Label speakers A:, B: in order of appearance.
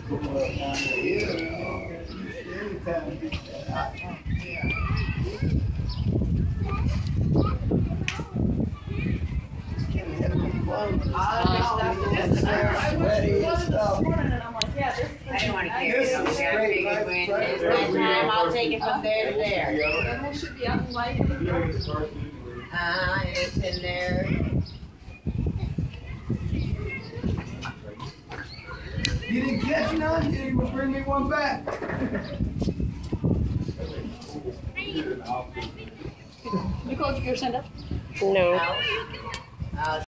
A: I'll take it from there to there.
B: It should be up and light.
A: It's in there.
C: You didn't catch none? You didn't bring me one back.
B: Nicole, did you ever send up?
D: No.